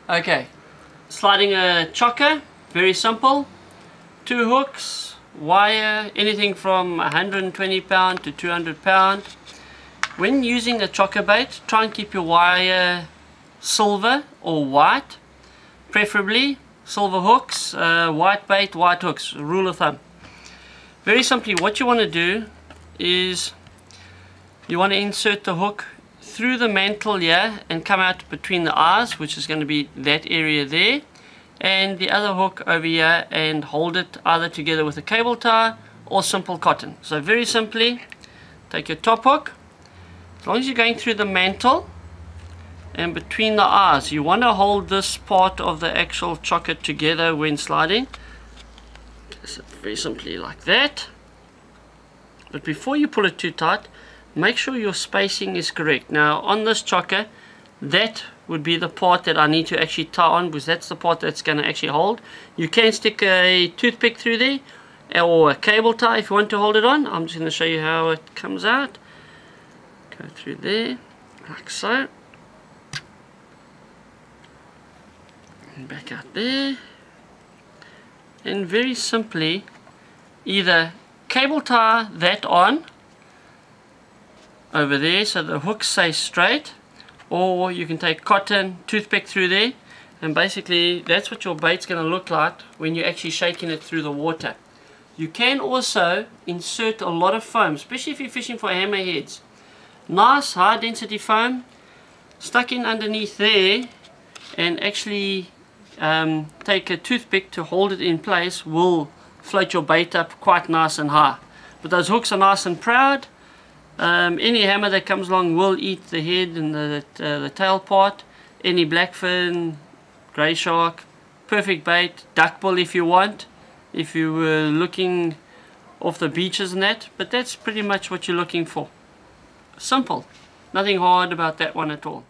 Okay, sliding a chokka, very simple. 2 hooks, wire, anything from 120 pound to 200 pound. When using a chokka bait, try and keep your wire silver or white, preferably silver hooks, white bait, white hooks, rule of thumb. Very simply, what you want to do is you want to insert the hook through the mantle here and come out between the eyes, which is going to be that area there, and the other hook over here, and hold it either together with a cable tie or simple cotton. So very simply, take your top hook, as long as you're going through the mantle and between the eyes, you want to hold this part of the actual chokka together when sliding. So very simply like that. But before you pull it too tight, make sure your spacing is correct. Now on this chokka, that would be the part that I need to actually tie on, because that's the part that's going to actually hold. You can stick a toothpick through there or a cable tie if you want to hold it on. I'm just going to show you how it comes out. Go through there like so, and back out there, and very simply either cable tie that on over there so the hooks stay straight, or you can take cotton, toothpick through there, and basically that's what your bait's going to look like when you're actually shaking it through the water. You can also insert a lot of foam, especially if you're fishing for hammerheads. Nice high density foam stuck in underneath there, and actually take a toothpick to hold it in place will float your bait up quite nice and high. But those hooks are nice and proud. Any hammer that comes along will eat the head and the tail part. Any blackfin, grey shark, perfect bait. Duckbill if you want, if you were looking off the beaches and that. But that's pretty much what you're looking for. Simple, nothing hard about that one at all.